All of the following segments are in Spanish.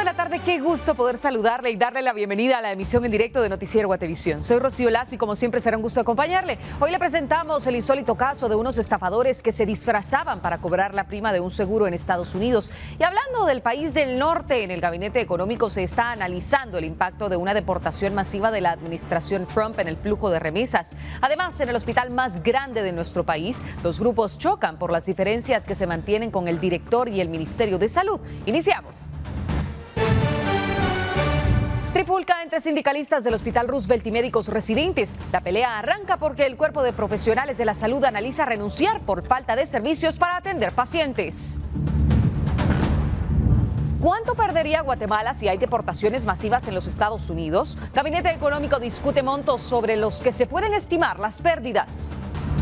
de la tarde, qué gusto poder saludarle y darle la bienvenida a la emisión en directo de Noticiero Guatevisión. Soy Rocío Lazo y como siempre será un gusto acompañarle. Hoy le presentamos el insólito caso de unos estafadores que se disfrazaban para cobrar la prima de un seguro en Estados Unidos. Y hablando del país del norte, en el Gabinete Económico se está analizando el impacto de una deportación masiva de la administración Trump en el flujo de remesas. Además, en el hospital más grande de nuestro país, los grupos chocan por las diferencias que se mantienen con el director y el Ministerio de Salud. Iniciamos. Trifulca entre sindicalistas del Hospital Roosevelt y médicos residentes. La pelea arranca porque el cuerpo de profesionales de la salud analiza renunciar por falta de servicios para atender pacientes. ¿Cuánto perdería Guatemala si hay deportaciones masivas en los Estados Unidos? Gabinete Económico discute montos sobre los que se pueden estimar las pérdidas.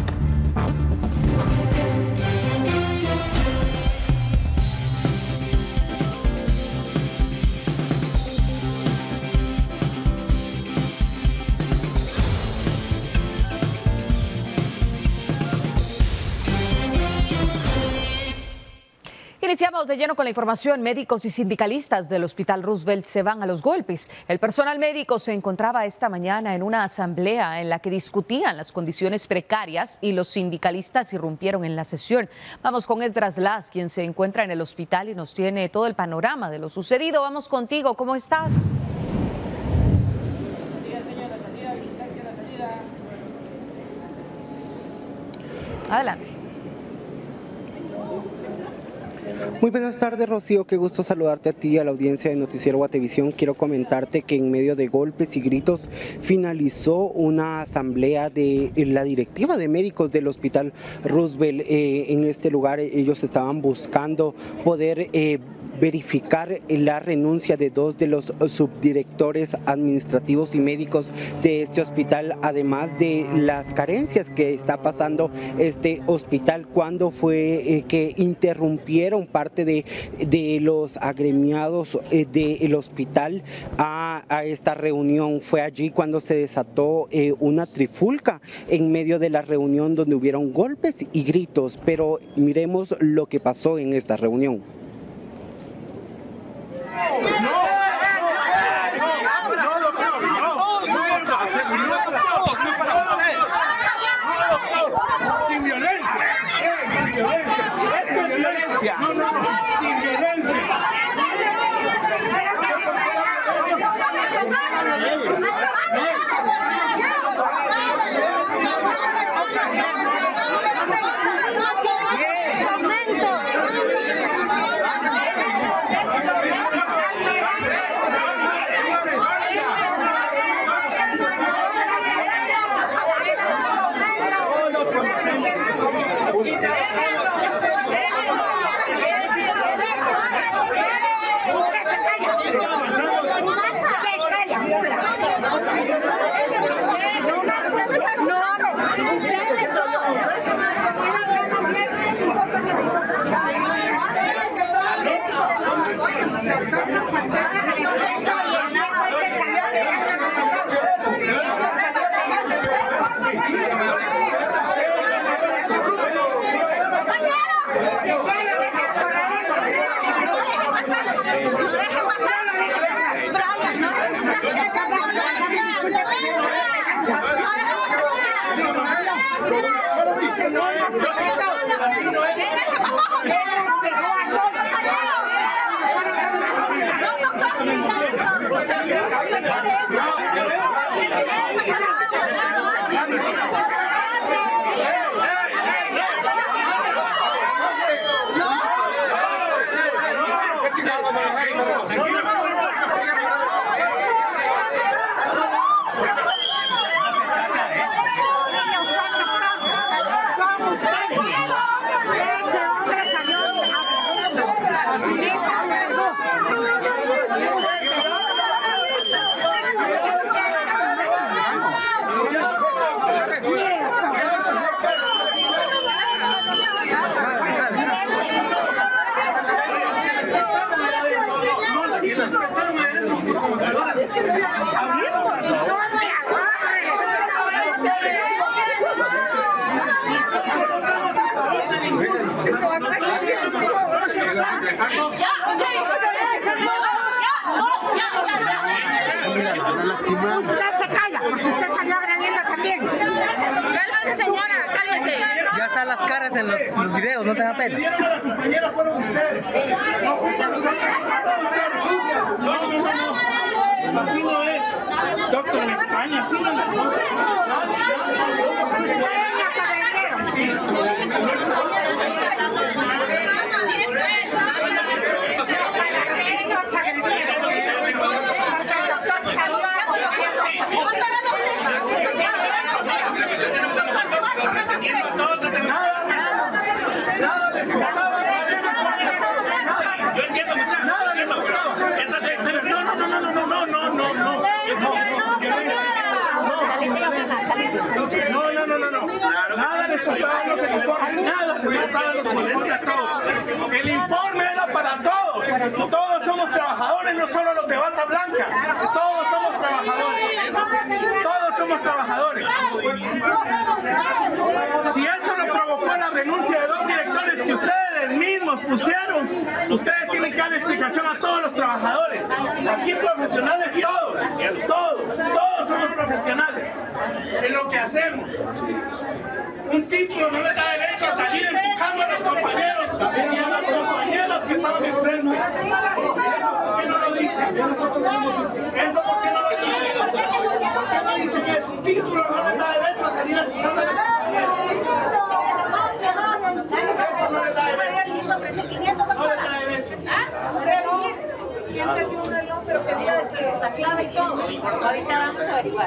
Iniciamos de lleno con la información. Médicos y sindicalistas del Hospital Roosevelt se van a los golpes. El personal médico se encontraba esta mañana en una asamblea en la que discutían las condiciones precarias y los sindicalistas irrumpieron en la sesión. Vamos con Esdras Las, quien se encuentra en el hospital y nos tiene todo el panorama de lo sucedido. Vamos contigo, ¿cómo estás? Adelante. Muy buenas tardes, Rocío, qué gusto saludarte a ti y a la audiencia de Noticiero Guatevisión. Quiero comentarte que en medio de golpes y gritos finalizó una asamblea de la directiva de médicos del Hospital Roosevelt. En este lugar ellos estaban buscando poder verificar la renuncia de dos de los subdirectores administrativos y médicos de este hospital, además de las carencias que está pasando este hospital cuando fue que interrumpieron parte de los agremiados del hospital a esta reunión. Fue allí cuando se desató una trifulca en medio de la reunión donde hubieron golpes y gritos, pero miremos lo que pasó en esta reunión. Sin violencia, sin violencia, esto es violencia, sin violencia. para lastimar. Usted se calla, porque usted salió agrediendo también. Cálmese, señora, cálmese. Ya están las caras en los videos, no te da pena. Las compañeras fueron ustedes. Así no es. Doctor, me extraña, así no es la cosa. Yo entiendo, muchachos. Nada les gustaba. No. Nada les faltaban los uniformes. Nada les faltaban los uniformes a todos. El informe era para todos. Todos somos trabajadores, no solo los de bata blanca. Todos somos trabajadores. Todos somos trabajadores. Si eso no provocó la renuncia de 2 directores que ustedes mismos pusieron, ustedes tienen que dar explicación a todos los trabajadores. Aquí profesionales todos somos profesionales en lo que hacemos. Un título no le da derecho a salir empujando a los compañeros y a las compañeras que estaban enfrente. ¿Eso por qué no lo dicen? ¿Eso por qué no lo dicen? ¿Por qué no dicen que un título no le da derecho a salir empujando a los compañeros? Eso no le da derecho. No le da derecho. ¿Quién te dio un reloj pero que diga la clave y todo? Ahorita vamos a averiguar.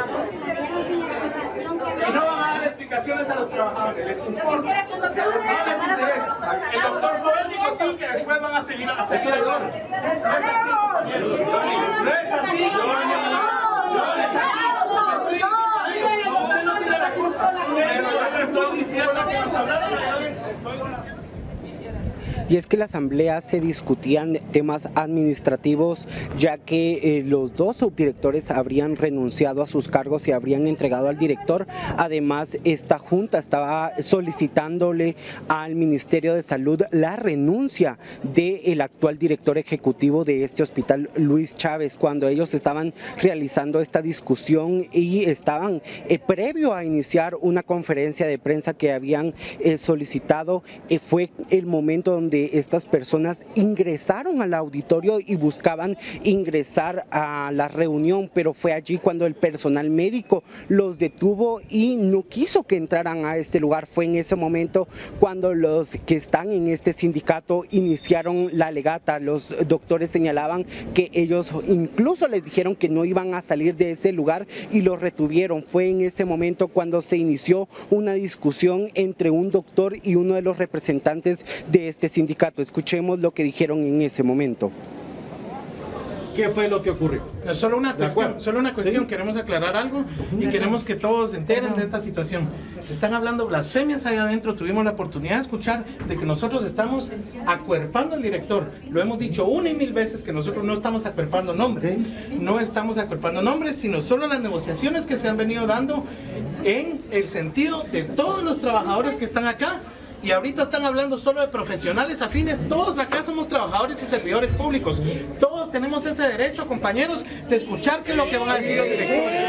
Y no van a dar explicaciones a los trabajadores, les importa. No les interesa. El doctor Joel dijo sí que después van a seguir a seguir el orden. No es así, compañeros. No es así. No es así. Usted no tiene la culpa. Estoy diciendo que nos hablaron. Y es que la asamblea se discutían temas administrativos, ya que los 2 subdirectores habrían renunciado a sus cargos y habrían entregado al director. Además, esta junta estaba solicitándole al Ministerio de Salud la renuncia del actual director ejecutivo de este hospital, Luis Chávez, cuando ellos estaban realizando esta discusión y estaban previo a iniciar una conferencia de prensa que habían solicitado. Fue el momento donde estas personas ingresaron al auditorio y buscaban ingresar a la reunión, pero fue allí cuando el personal médico los detuvo y no quiso que entraran a este lugar. Fue en ese momento cuando los que están en este sindicato iniciaron la alegata. Los doctores señalaban que ellos incluso les dijeron que no iban a salir de ese lugar y los retuvieron. Fue en ese momento cuando se inició una discusión entre un doctor y uno de los representantes de este sindicato. Escuchemos lo que dijeron en ese momento. ¿Qué fue lo que ocurrió? Solo una cuestión, ¿sí? Queremos aclarar algo y queremos que todos se enteren de esta situación. Están hablando blasfemias allá adentro, tuvimos la oportunidad de escuchar de que nosotros estamos acuerpando al director. Lo hemos dicho 1 y 1000 veces que nosotros no estamos acuerpando nombres. No estamos acuerpando nombres, sino solo las negociaciones que se han venido dando en el sentido de todos los trabajadores que están acá. Y ahorita están hablando solo de profesionales afines. Todos acá somos trabajadores y servidores públicos. Todos tenemos ese derecho, compañeros, de escuchar qué es lo que van a decir los directores.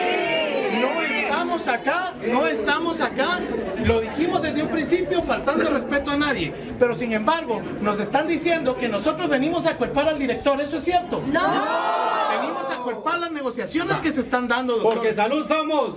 No estamos acá, lo dijimos desde un principio, faltando respeto a nadie. Pero sin embargo, nos están diciendo que nosotros venimos a acuerpar al director. ¿Eso es cierto? ¡No! Venimos a acuerpar las negociaciones que se están dando, doctor. Porque salud somos.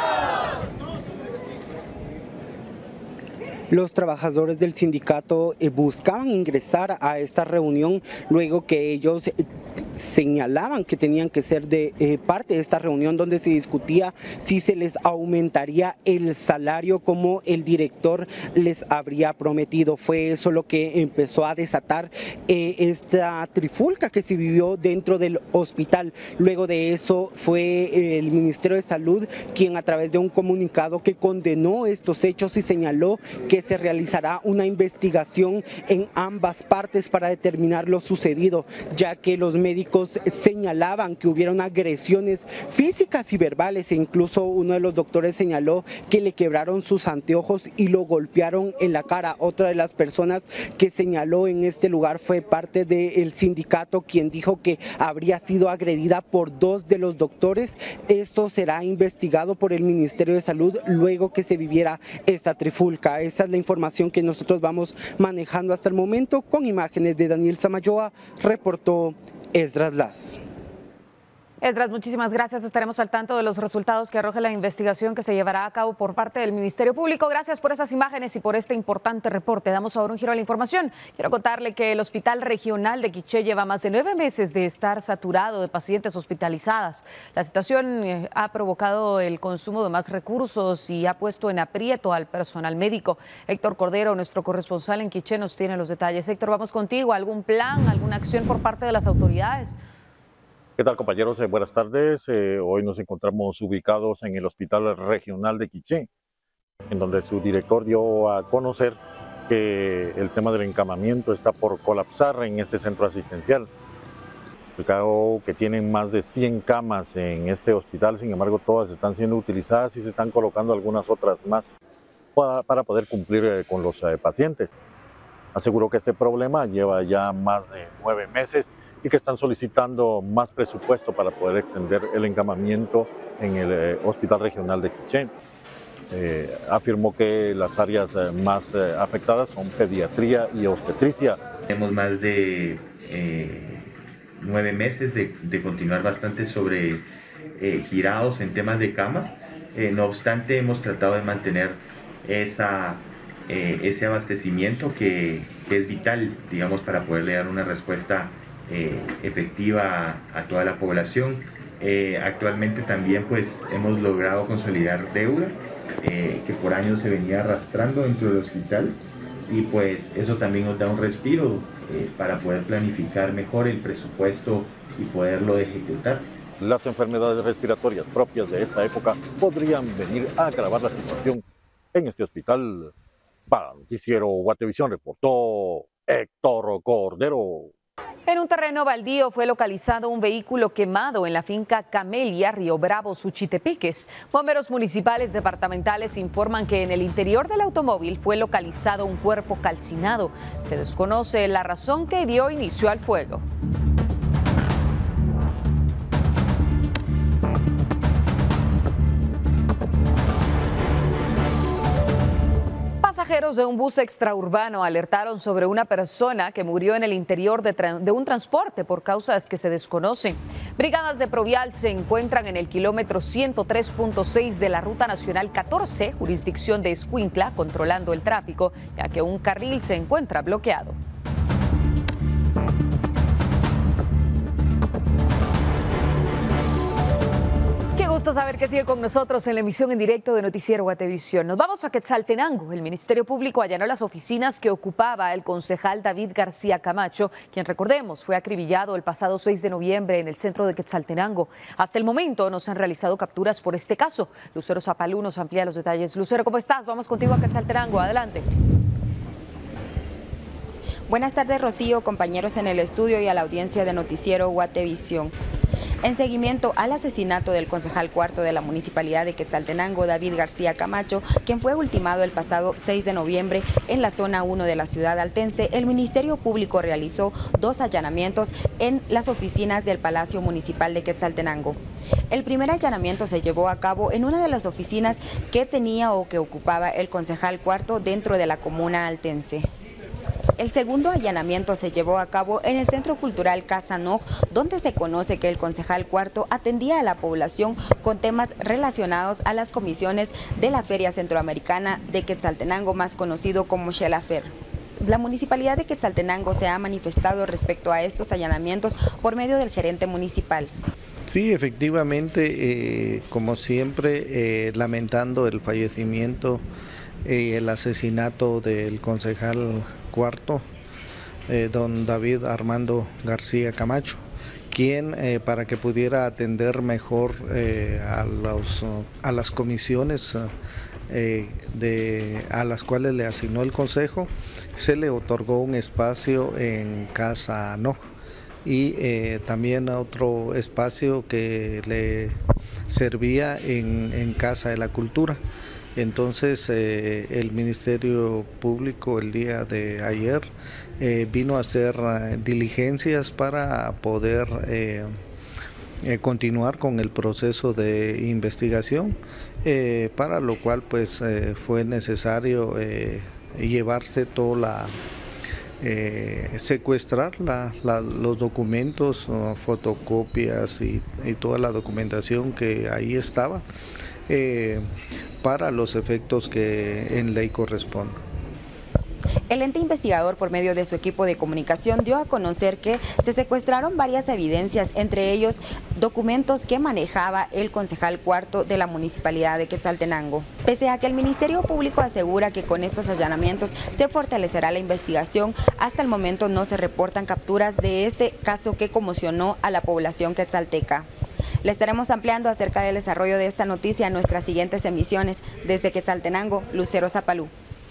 Los trabajadores del sindicato buscaban ingresar a esta reunión luego que ellos señalaban que tenían que ser de parte de esta reunión donde se discutía si se les aumentaría el salario como el director les habría prometido. Fue eso lo que empezó a desatar esta trifulca que se vivió dentro del hospital. Luego de eso fue el Ministerio de Salud quien, a través de un comunicado que condenó estos hechos y señaló que se realizará una investigación en ambas partes para determinar lo sucedido, ya que los médicos médicos señalaban que hubieron agresiones físicas y verbales, e incluso uno de los doctores señaló que le quebraron sus anteojos y lo golpearon en la cara. Otra de las personas que señaló en este lugar fue parte del sindicato, quien dijo que habría sido agredida por dos de los doctores. Esto será investigado por el Ministerio de Salud luego que se viviera esta trifulca. Esa es la información que nosotros vamos manejando hasta el momento. Con imágenes de Daniel Samayoa, reportó Esdras Las. Esdras, muchísimas gracias. Estaremos al tanto de los resultados que arroje la investigación que se llevará a cabo por parte del Ministerio Público. Gracias por esas imágenes y por este importante reporte. Damos ahora un giro a la información. Quiero contarle que el Hospital Regional de Quiché lleva más de 9 meses de estar saturado de pacientes hospitalizadas. La situación ha provocado el consumo de más recursos y ha puesto en aprieto al personal médico. Héctor Cordero, nuestro corresponsal en Quiché, nos tiene los detalles. Héctor, vamos contigo. ¿Algún plan, alguna acción por parte de las autoridades? ¿Qué tal, compañeros? Buenas tardes. Hoy nos encontramos ubicados en el Hospital Regional de Quiché, en donde su director dio a conocer que el tema del encamamiento está por colapsar en este centro asistencial. Explicado que tienen más de 100 camas en este hospital, sin embargo todas están siendo utilizadas y se están colocando algunas otras más para poder cumplir con los pacientes. Aseguró que este problema lleva ya más de 9 meses y que están solicitando más presupuesto para poder extender el encamamiento en el Hospital Regional de Quiché. Afirmó que las áreas más afectadas son pediatría y obstetricia. Tenemos más de 9 meses de continuar bastante girados en temas de camas. No obstante, hemos tratado de mantener ese abastecimiento que es vital, digamos, para poderle dar una respuesta efectiva a toda la población. Actualmente también pues hemos logrado consolidar deuda que por años se venía arrastrando dentro del hospital, y pues eso también nos da un respiro para poder planificar mejor el presupuesto y poderlo ejecutar. Las enfermedades respiratorias propias de esta época podrían venir a agravar la situación en este hospital. Para Noticiero Guatevisión reportó Héctor Cordero. En un terreno baldío fue localizado un vehículo quemado en la finca Camelia, Río Bravo, Suchitepeques. Bomberos municipales departamentales informan que en el interior del automóvil fue localizado un cuerpo calcinado. Se desconoce la razón que dio inicio al fuego. Pasajeros de un bus extraurbano alertaron sobre una persona que murió en el interior de un transporte por causas que se desconocen. Brigadas de Provial se encuentran en el kilómetro 103.6 de la Ruta Nacional 14, jurisdicción de Escuintla, controlando el tráfico, ya que un carril se encuentra bloqueado. Gusto saber que sigue con nosotros en la emisión en directo de Noticiero Guatevisión. Nos vamos a Quetzaltenango. El Ministerio Público allanó las oficinas que ocupaba el concejal David García Camacho, quien, recordemos, fue acribillado el pasado 6 de noviembre en el centro de Quetzaltenango. Hasta el momento no se han realizado capturas por este caso. Lucero Zapalú nos amplía los detalles. Lucero, ¿cómo estás? Vamos contigo a Quetzaltenango. Adelante. Buenas tardes, Rocío, compañeros en el estudio y a la audiencia de Noticiero Guatevisión. En seguimiento al asesinato del concejal cuarto de la Municipalidad de Quetzaltenango, David García Camacho, quien fue ultimado el pasado 6 de noviembre en la zona 1 de la ciudad altense, el Ministerio Público realizó 2 allanamientos en las oficinas del Palacio Municipal de Quetzaltenango. El primer allanamiento se llevó a cabo en una de las oficinas que tenía o que ocupaba el concejal cuarto dentro de la comuna altense. El segundo allanamiento se llevó a cabo en el Centro Cultural Casa Noj, donde se conoce que el concejal cuarto atendía a la población con temas relacionados a las comisiones de la Feria Centroamericana de Quetzaltenango, más conocido como Xelafer. La Municipalidad de Quetzaltenango se ha manifestado respecto a estos allanamientos por medio del gerente municipal. Sí, efectivamente, como siempre, lamentando el fallecimiento, el asesinato del concejal cuarto, don David Armando García Camacho, quien para que pudiera atender mejor a las comisiones a las cuales le asignó el consejo, se le otorgó un espacio en Casa Noj. y también otro espacio que le servía en Casa de la Cultura. Entonces el Ministerio Público el día de ayer vino a hacer diligencias para poder continuar con el proceso de investigación, para lo cual pues fue necesario llevarse toda secuestrar los documentos, fotocopias y toda la documentación que ahí estaba, para los efectos que en ley corresponden. El ente investigador, por medio de su equipo de comunicación, dio a conocer que se secuestraron varias evidencias, entre ellos documentos que manejaba el concejal cuarto de la Municipalidad de Quetzaltenango. Pese a que el Ministerio Público asegura que con estos allanamientos se fortalecerá la investigación, hasta el momento no se reportan capturas de este caso que conmocionó a la población quetzalteca. Le estaremos ampliando acerca del desarrollo de esta noticia en nuestras siguientes emisiones. Desde Quetzaltenango, Lucero Zapalú.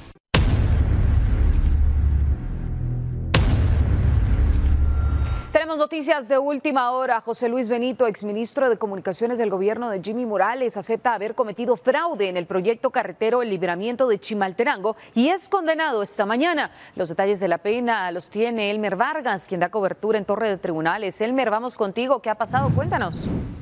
Tenemos noticias de última hora. José Luis Benito, exministro de Comunicaciones del gobierno de Jimmy Morales, acepta haber cometido fraude en el proyecto carretero El Libramiento de Chimaltenango y es condenado esta mañana. Los detalles de la pena los tiene Elmer Vargas, quien da cobertura en Torre de Tribunales. Elmer, vamos contigo. ¿Qué ha pasado? Cuéntanos.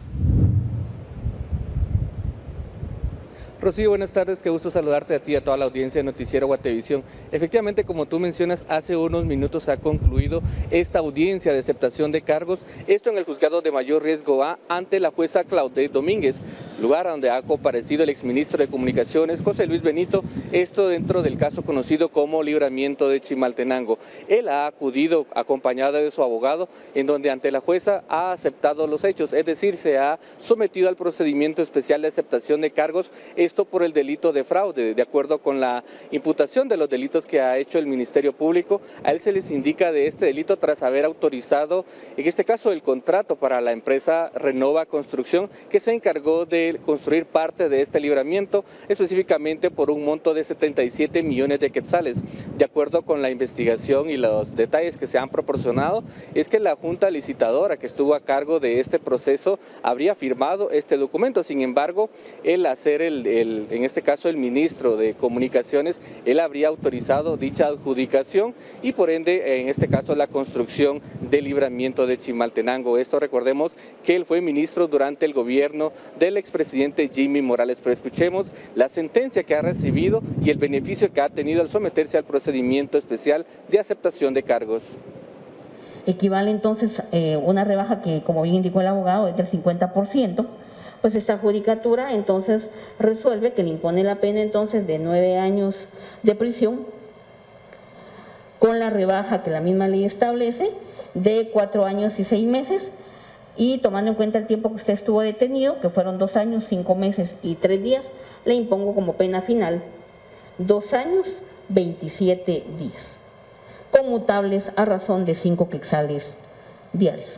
Rocío, buenas tardes, qué gusto saludarte a ti y a toda la audiencia de Noticiero Guatevisión. Efectivamente, como tú mencionas, hace unos minutos ha concluido esta audiencia de aceptación de cargos, esto en el juzgado de mayor riesgo A ante la jueza Claudette Domínguez, lugar donde ha comparecido el exministro de Comunicaciones, José Luis Benito, esto dentro del caso conocido como Libramiento de Chimaltenango. Él ha acudido acompañado de su abogado, en donde ante la jueza ha aceptado los hechos, es decir, se ha sometido al procedimiento especial de aceptación de cargos, esto por el delito de fraude. De acuerdo con la imputación de los delitos que ha hecho el Ministerio Público, a él se les indica de este delito tras haber autorizado, en este caso, el contrato para la empresa Renova Construcción, que se encargó de construir parte de este libramiento, específicamente por un monto de 77 millones de quetzales. De acuerdo con la investigación y los detalles que se han proporcionado, es que la junta licitadora que estuvo a cargo de este proceso habría firmado este documento. Sin embargo, el hacer en este caso el ministro de Comunicaciones, él habría autorizado dicha adjudicación y por ende en este caso la construcción del Libramiento de Chimaltenango. Esto recordemos que él fue ministro durante el gobierno del expresidente Jimmy Morales, pero escuchemos la sentencia que ha recibido y el beneficio que ha tenido al someterse al procedimiento especial de aceptación de cargos. Equivale entonces una rebaja que, como bien indicó el abogado, es del 50%. Pues esta judicatura entonces resuelve que le impone la pena entonces de 9 años de prisión con la rebaja que la misma ley establece de 4 años y 6 meses y tomando en cuenta el tiempo que usted estuvo detenido, que fueron 2 años, 5 meses y 3 días, le impongo como pena final 2 años, 27 días, conmutables a razón de 5 quetzales diarios.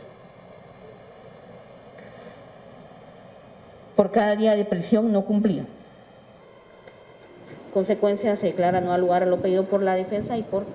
Por cada día de prisión no cumplido. Consecuencia, se declara no al lugar a lo pedido por la defensa y por...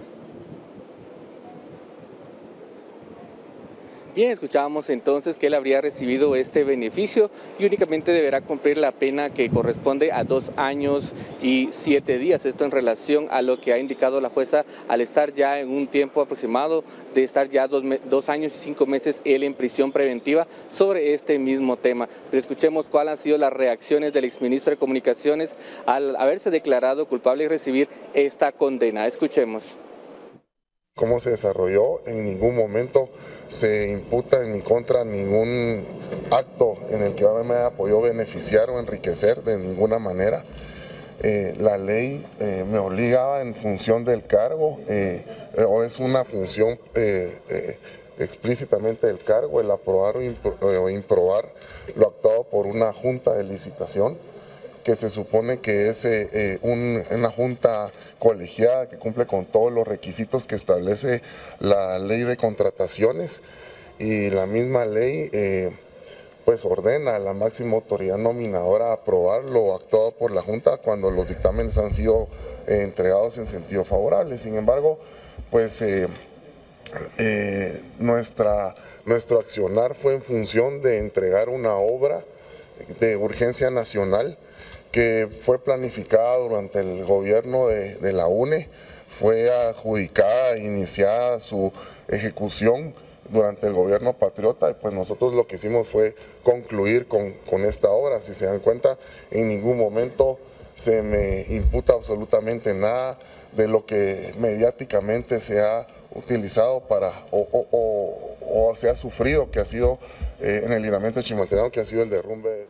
Bien, escuchábamos entonces que él habría recibido este beneficio y únicamente deberá cumplir la pena que corresponde a 2 años y 7 días. Esto en relación a lo que ha indicado la jueza al estar ya en un tiempo aproximado de estar ya 2 años y 5 meses él en prisión preventiva sobre este mismo tema. Pero escuchemos cuáles han sido las reacciones del exministro de Comunicaciones al haberse declarado culpable y recibir esta condena. Escuchemos. ¿Cómo se desarrolló? En ningún momento se imputa en mi contra ningún acto en el que me apoyó beneficiar o enriquecer de ninguna manera. La ley me obliga en función del cargo, o es una función explícitamente del cargo, el aprobar o improbar lo actuado por una junta de licitación, que se supone que es una junta colegiada que cumple con todos los requisitos que establece la ley de contrataciones, y la misma ley pues ordena a la máxima autoridad nominadora aprobar lo actuado por la junta cuando los dictámenes han sido entregados en sentido favorable. Sin embargo, pues nuestro accionar fue en función de entregar una obra de urgencia nacional que fue planificada durante el gobierno de la UNE, fue adjudicada, iniciada su ejecución durante el gobierno patriota, y pues nosotros lo que hicimos fue concluir con esta obra. Si se dan cuenta, en ningún momento se me imputa absolutamente nada de lo que mediáticamente se ha utilizado para o se ha sufrido, que ha sido en el libramiento de Chimaltenango, que ha sido el derrumbe.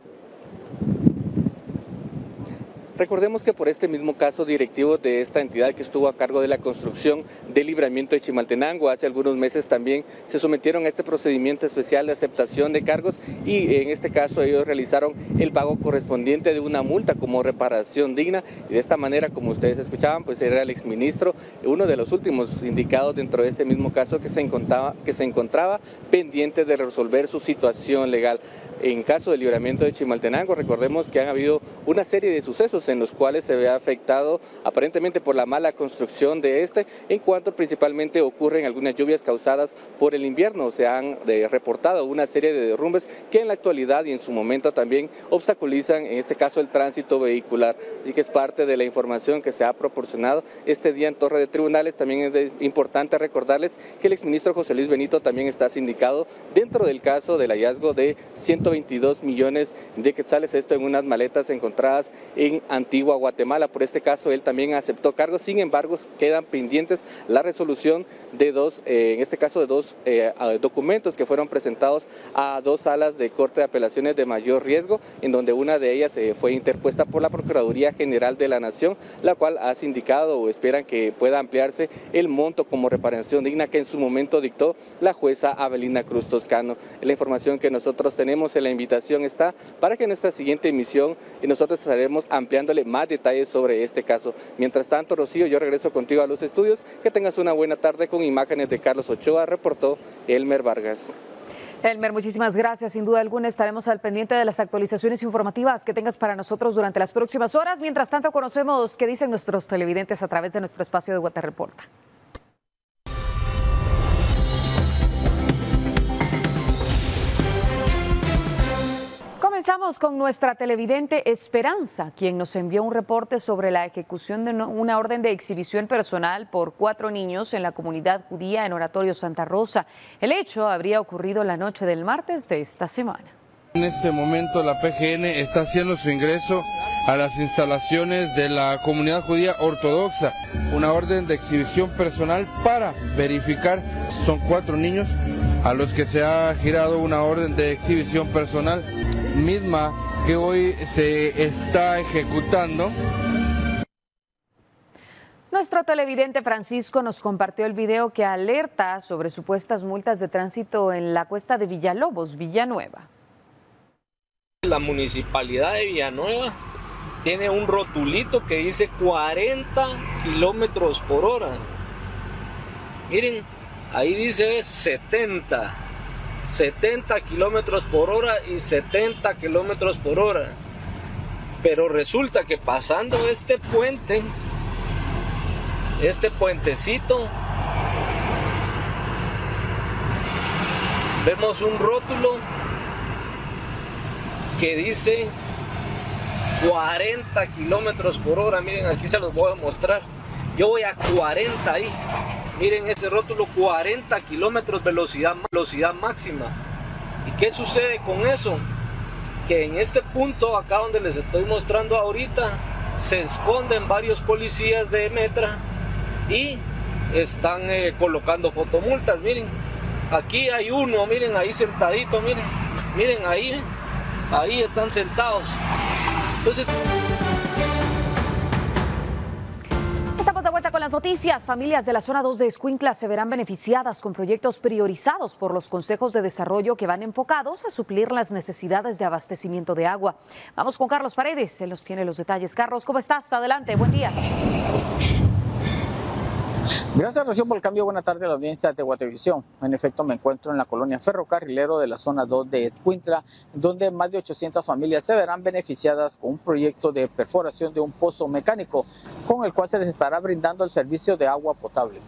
Recordemos que por este mismo caso, directivos de esta entidad que estuvo a cargo de la construcción del libramiento de Chimaltenango hace algunos meses también se sometieron a este procedimiento especial de aceptación de cargos, y en este caso ellos realizaron el pago correspondiente de una multa como reparación digna, y de esta manera, como ustedes escuchaban, pues era el exministro, uno de los últimos indicados dentro de este mismo caso que se encontraba pendiente de resolver su situación legal. En caso del libramiento de Chimaltenango, recordemos que han habido una serie de sucesos en los cuales se ve afectado aparentemente por la mala construcción de en cuanto principalmente ocurren algunas lluvias causadas por el invierno. Se han reportado una serie de derrumbes que en la actualidad y en su momento también obstaculizan, en este caso, el tránsito vehicular, y que es parte de la información que se ha proporcionado este día en Torre de Tribunales. También es importante recordarles que el exministro José Luis Benito también está sindicado dentro del caso del hallazgo de 122 millones de quetzales, esto en unas maletas encontradas en Antigua Guatemala. Por este caso él también aceptó cargos, sin embargo quedan pendientes la resolución de dos documentos que fueron presentados a dos salas de Corte de Apelaciones de mayor riesgo, en donde una de ellas fue interpuesta por la Procuraduría General de la Nación, la cual ha sindicado o esperan que pueda ampliarse el monto como reparación digna que en su momento dictó la jueza Avelina Cruz Toscano. La información que nosotros tenemos, en la invitación está para que en nuestra siguiente emisión nosotros estaremos ampliándole más detalles sobre este caso. Mientras tanto, Rocío, yo regreso contigo a los estudios. Que tengas una buena tarde. Con imágenes de Carlos Ochoa, reportó Elmer Vargas. Elmer, muchísimas gracias. Sin duda alguna estaremos al pendiente de las actualizaciones informativas que tengas para nosotros durante las próximas horas. Mientras tanto, conocemos qué dicen nuestros televidentes a través de nuestro espacio de Guate Reporta. Comenzamos con nuestra televidente Esperanza, quien nos envió un reporte sobre la ejecución de una orden de exhibición personal por 4 niños en la comunidad judía en Oratorio Santa Rosa. El hecho habría ocurrido la noche del martes de esta semana. En este momento la PGN está haciendo su ingreso a las instalaciones de la comunidad judía ortodoxa. Una orden de exhibición personal para verificar, son 4 niños a los que se ha girado una orden de exhibición personal, misma que hoy se está ejecutando. Nuestro televidente Francisco nos compartió el video que alerta sobre supuestas multas de tránsito en la cuesta de Villalobos, Villanueva. La municipalidad de Villanueva tiene un rotulito que dice 40 kilómetros por hora. Miren, ahí dice 70 kilómetros por hora y 70 kilómetros por hora. Pero resulta que pasando este puente, este puentecito, vemos un rótulo que dice 40 kilómetros por hora. Miren, aquí se los voy a mostrar. Yo voy a 40 ahí. Miren ese rótulo, 40 kilómetros velocidad máxima. ¿Y qué sucede con eso? Que en este punto, acá donde les estoy mostrando ahorita, se esconden varios policías de Metra y están colocando fotomultas. Miren, aquí hay uno, miren ahí sentadito, miren ahí están sentados. Entonces... Estamos de vuelta con las noticias. Familias de la zona 2 de Escuintla se verán beneficiadas con proyectos priorizados por los consejos de desarrollo que van enfocados a suplir las necesidades de abastecimiento de agua. Vamos con Carlos Paredes, él nos tiene los detalles. Carlos, ¿cómo estás? Adelante, buen día. Gracias, Rocío, por el cambio. Buena tarde a la audiencia de Guatevisión. En efecto, me encuentro en la colonia Ferrocarrilero de la zona 2 de Escuintla, donde más de 800 familias se verán beneficiadas con un proyecto de perforación de un pozo mecánico, con el cual se les estará brindando el servicio de agua potable.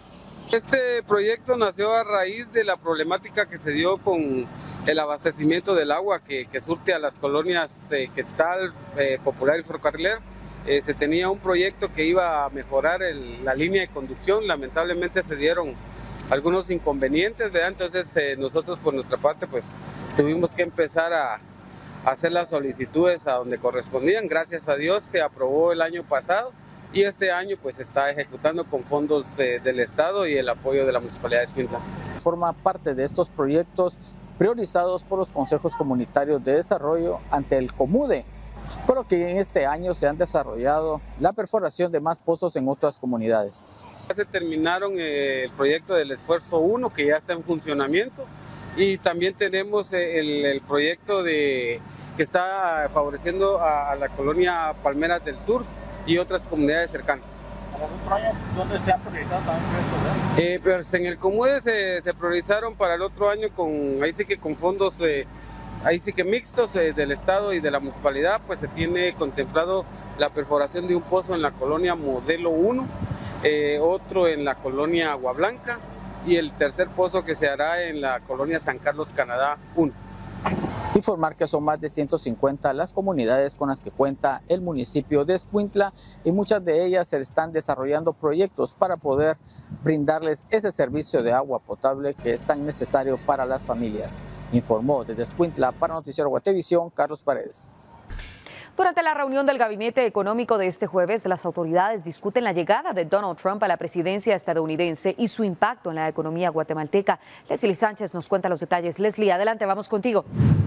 Este proyecto nació a raíz de la problemática que se dio con el abastecimiento del agua que surte a las colonias Quetzal, Popular y Ferrocarrilero. Se tenía un proyecto que iba a mejorar la línea de conducción, lamentablemente se dieron algunos inconvenientes, ¿verdad? Entonces nosotros por nuestra parte pues tuvimos que empezar a hacer las solicitudes a donde correspondían. Gracias a Dios se aprobó el año pasado y este año pues se está ejecutando con fondos del Estado y el apoyo de la Municipalidad de Escuintla. Forma parte de estos proyectos priorizados por los consejos comunitarios de desarrollo ante el COMUDE, pero que en este año se han desarrollado la perforación de más pozos en otras comunidades. Ya se terminaron el proyecto del Esfuerzo 1 que ya está en funcionamiento y también tenemos el proyecto que está favoreciendo a la colonia Palmeras del Sur y otras comunidades cercanas. ¿Para el otro año dónde se ha priorizado también proyectos? Pues en el COMUDE se priorizaron para el otro año con fondos ahí sí que mixtos del Estado y de la Municipalidad, pues se tiene contemplado la perforación de un pozo en la colonia Modelo 1, otro en la colonia Agua Blanca y el tercer pozo que se hará en la colonia San Carlos, Canadá 1. Informar que son más de 150 las comunidades con las que cuenta el municipio de Escuintla y muchas de ellas se están desarrollando proyectos para poder brindarles ese servicio de agua potable que es tan necesario para las familias. Informó desde Escuintla para Noticiero Guatevisión, Carlos Paredes. Durante la reunión del Gabinete Económico de este jueves, las autoridades discuten la llegada de Donald Trump a la presidencia estadounidense y su impacto en la economía guatemalteca. Leslie Sánchez nos cuenta los detalles. Leslie, adelante, vamos contigo.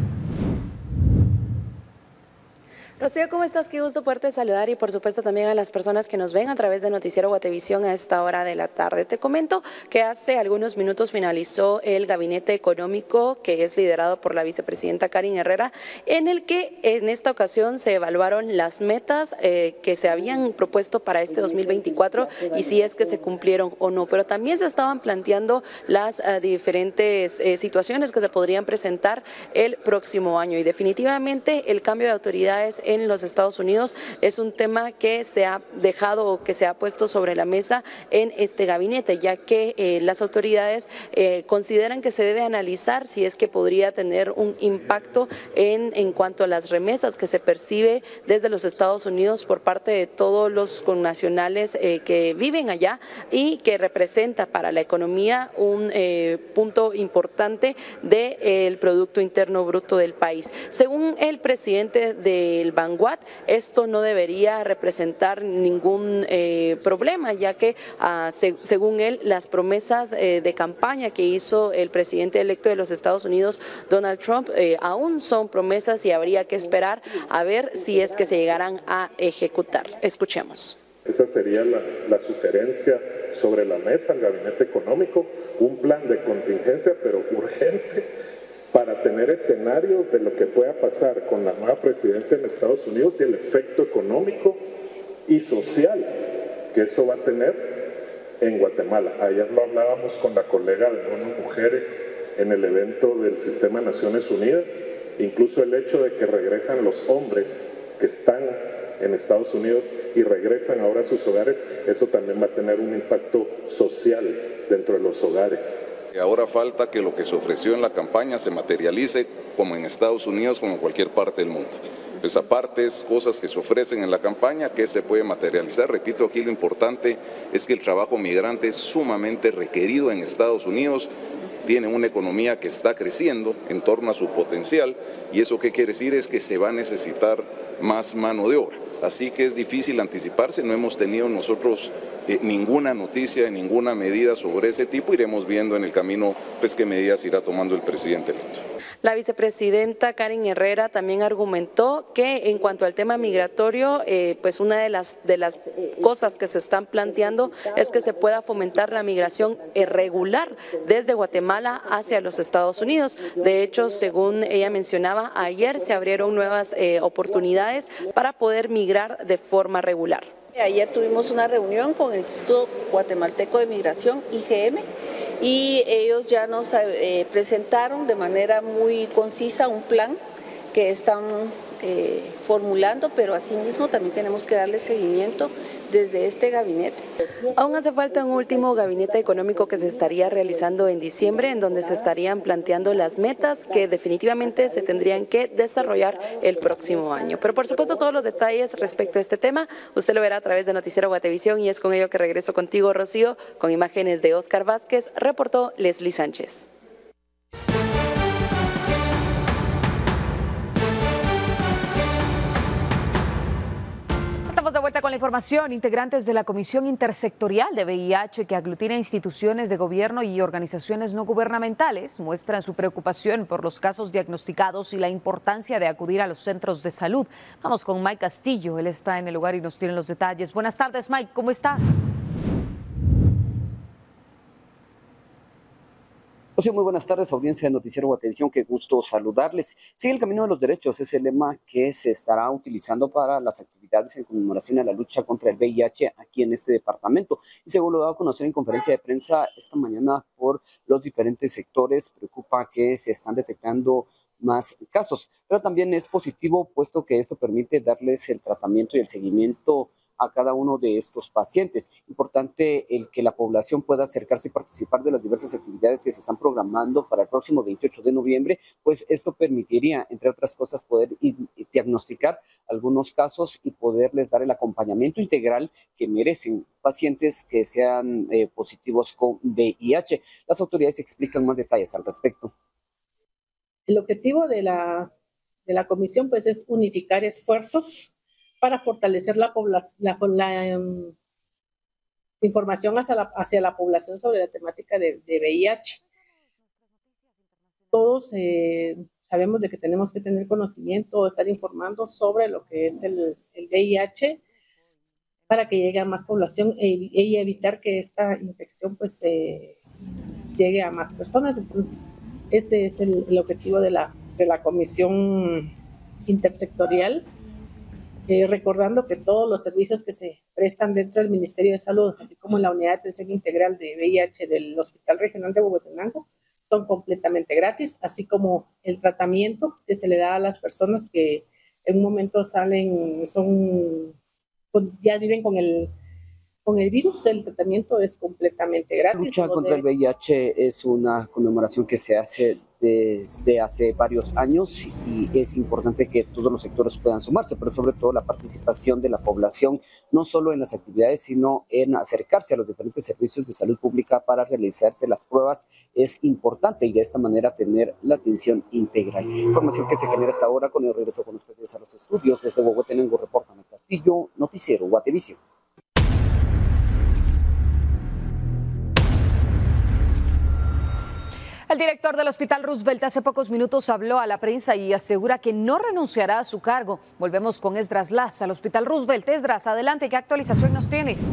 Rocío, ¿cómo estás? Qué gusto poderte saludar y por supuesto también a las personas que nos ven a través de Noticiero Guatevisión a esta hora de la tarde. Te comento que hace algunos minutos finalizó el Gabinete Económico que es liderado por la vicepresidenta Karen Herrera, en el que en esta ocasión se evaluaron las metas que se habían propuesto para este 2024 y si es que se cumplieron o no, pero también se estaban planteando las diferentes situaciones que se podrían presentar el próximo año y definitivamente el cambio de autoridades en los Estados Unidos es un tema que se ha dejado o que se ha puesto sobre la mesa en este gabinete, ya que las autoridades consideran que se debe analizar si es que podría tener un impacto en cuanto a las remesas que se percibe desde los Estados Unidos por parte de todos los connacionales que viven allá y que representa para la economía un punto importante del Producto Interno Bruto del país. Según el presidente del Vanguard, esto no debería representar ningún problema, ya que según él las promesas de campaña que hizo el presidente electo de los Estados Unidos, Donald Trump, aún son promesas y habría que esperar a ver si es que se llegarán a ejecutar. Escuchemos. Esa sería la sugerencia sobre la mesa al Gabinete Económico, un plan de contingencia pero urgente para tener escenarios de lo que pueda pasar con la nueva presidencia en Estados Unidos y el efecto económico y social que eso va a tener en Guatemala. Ayer lo hablábamos con la colega de ONU Mujeres en el evento del Sistema de Naciones Unidas, incluso el hecho de que regresan los hombres que están en Estados Unidos y regresan ahora a sus hogares, eso también va a tener un impacto social dentro de los hogares. Ahora falta que lo que se ofreció en la campaña se materialice como en Estados Unidos, como en cualquier parte del mundo. Pues aparte es cosas que se ofrecen en la campaña que se puede materializar. Repito, aquí lo importante es que el trabajo migrante es sumamente requerido en Estados Unidos. Tiene una economía que está creciendo en torno a su potencial y eso qué quiere decir es que se va a necesitar más mano de obra. Así que es difícil anticiparse, no hemos tenido nosotros ninguna noticia, ninguna medida sobre ese tipo, iremos viendo en el camino pues qué medidas irá tomando el presidente electo. La vicepresidenta Karen Herrera también argumentó que en cuanto al tema migratorio, pues una de las cosas que se están planteando es que se pueda fomentar la migración irregular desde Guatemala hacia los Estados Unidos. De hecho, según ella mencionaba, ayer se abrieron nuevas oportunidades para poder migrar de forma regular. Ayer tuvimos una reunión con el Instituto Guatemalteco de Migración, IGM, y ellos ya nos presentaron de manera muy concisa un plan que están formulando, pero asimismo también tenemos que darle seguimiento desde este gabinete. Aún hace falta un último gabinete económico que se estaría realizando en diciembre, en donde se estarían planteando las metas que definitivamente se tendrían que desarrollar el próximo año. Pero por supuesto todos los detalles respecto a este tema usted lo verá a través de Noticiero Guatevisión, y es con ello que regreso contigo, Rocío, con imágenes de Oscar Vázquez, reportó Leslie Sánchez. Estamos de vuelta con la información. Integrantes de la Comisión Intersectorial de VIH, que aglutina instituciones de gobierno y organizaciones no gubernamentales, muestran su preocupación por los casos diagnosticados y la importancia de acudir a los centros de salud. Vamos con Mike Castillo, él está en el lugar y nos tiene los detalles. Buenas tardes, Mike, ¿cómo estás? Muy buenas tardes, audiencia de Noticiero Guatevisión, qué gusto saludarles. Sigue el camino de los derechos, es el lema que se estará utilizando para las actividades en conmemoración a la lucha contra el VIH aquí en este departamento. Y según lo dado a conocer en conferencia de prensa esta mañana por los diferentes sectores, preocupa que se están detectando más casos, pero también es positivo puesto que esto permite darles el tratamiento y el seguimiento a cada uno de estos pacientes. Importante el que la población pueda acercarse y participar de las diversas actividades que se están programando para el próximo 28 de noviembre, pues esto permitiría, entre otras cosas, poder diagnosticar algunos casos y poderles dar el acompañamiento integral que merecen pacientes que sean positivos con VIH. Las autoridades explican más detalles al respecto. El objetivo de la comisión pues es unificar esfuerzos para fortalecer la información hacia la población sobre la temática de VIH. Todos sabemos de que tenemos que tener conocimiento, estar informando sobre lo que es el VIH para que llegue a más población y evitar que esta infección pues llegue a más personas. Entonces, ese es el objetivo de la comisión intersectorial. Recordando que todos los servicios que se prestan dentro del Ministerio de Salud, así como la Unidad de Atención Integral de VIH del Hospital Regional de Huehuetenango, son completamente gratis, así como el tratamiento que se le da a las personas que en un momento ya viven con el virus. El tratamiento es completamente gratis. La lucha contra el VIH es una conmemoración que se hace desde hace varios años y es importante que todos los sectores puedan sumarse, pero sobre todo la participación de la población, no solo en las actividades, sino en acercarse a los diferentes servicios de salud pública para realizarse las pruebas es importante y de esta manera tener la atención integral. Información que se genera hasta ahora. Con el regreso con ustedes a los estudios. Desde Huehuetenango reporta Mike Castillo, Noticiero Guatevisión. El director del Hospital Roosevelt hace pocos minutos habló a la prensa y asegura que no renunciará a su cargo. Volvemos con Esdras Laz al Hospital Roosevelt. Esdras, adelante, ¿qué actualización nos tienes?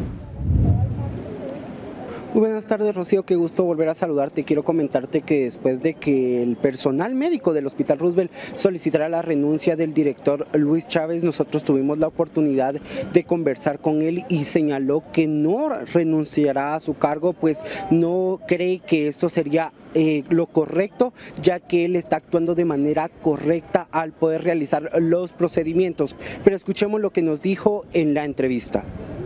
Muy buenas tardes, Rocío, qué gusto volver a saludarte. Quiero comentarte que después de que el personal médico del Hospital Roosevelt solicitara la renuncia del director Luis Chávez, nosotros tuvimos la oportunidad de conversar con él y señaló que no renunciará a su cargo, pues no cree que esto sería lo correcto, ya que él está actuando de manera correcta al poder realizar los procedimientos. Pero escuchemos lo que nos dijo en la entrevista.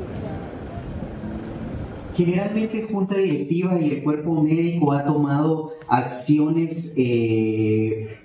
Generalmente Junta Directiva y el cuerpo médico ha tomado acciones en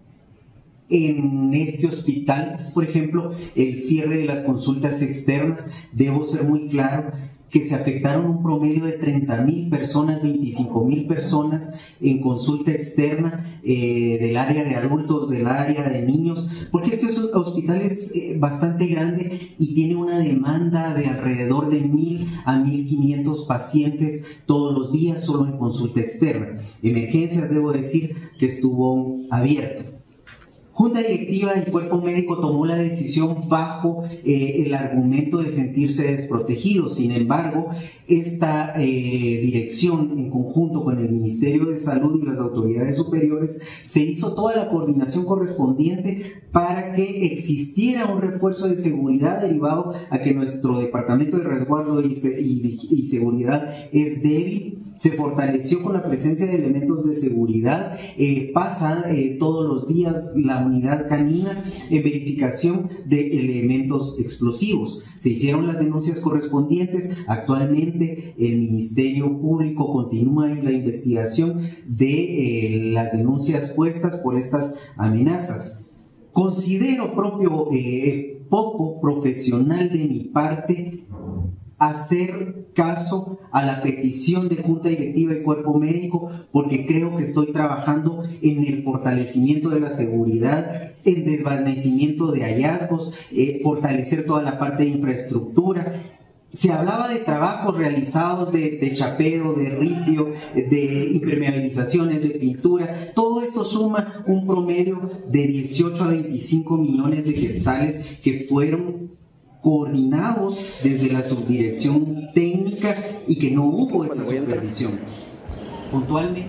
este hospital, por ejemplo, el cierre de las consultas externas. Debo ser muy claro que se afectaron un promedio de 30,000 personas, 25,000 personas en consulta externa del área de adultos, del área de niños, porque este hospital es bastante grande y tiene una demanda de alrededor de 1,000 a 1,500 pacientes todos los días solo en consulta externa. Emergencias, debo decir, que estuvo abierto. Junta Directiva y Cuerpo Médico tomó la decisión bajo el argumento de sentirse desprotegidos. Sin embargo, esta dirección, en conjunto con el Ministerio de Salud y las autoridades superiores, se hizo toda la coordinación correspondiente para que existiera un refuerzo de seguridad derivado a que nuestro Departamento de Resguardo y Seguridad es débil. Se fortaleció con la presencia de elementos de seguridad. Pasan todos los días la unidad canina en verificación de elementos explosivos. Se hicieron las denuncias correspondientes. Actualmente el Ministerio Público continúa en la investigación de las denuncias puestas por estas amenazas. Considero poco profesional de mi parte hacer caso a la petición de Junta Directiva y Cuerpo Médico, porque creo que estoy trabajando en el fortalecimiento de la seguridad, en desvanecimiento de hallazgos, fortalecer toda la parte de infraestructura. Se hablaba de trabajos realizados de chapeo, de ripio, de impermeabilizaciones, de pintura. Todo esto suma un promedio de 18 a 25 millones de quetzales que fueron coordinados desde la subdirección técnica y que no hubo esa supervisión. Puntualmente,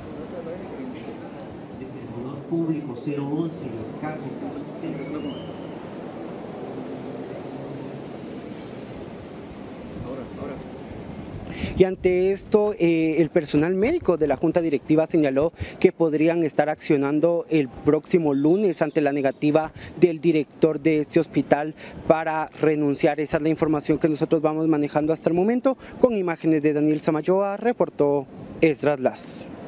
el servidor público 011 del cargo Y ante esto, el personal médico de la Junta Directiva señaló que podrían estar accionando el próximo lunes ante la negativa del director de este hospital para renunciar. Esa es la información que nosotros vamos manejando hasta el momento. Con imágenes de Daniel Samayoa, reportó Esdras Las.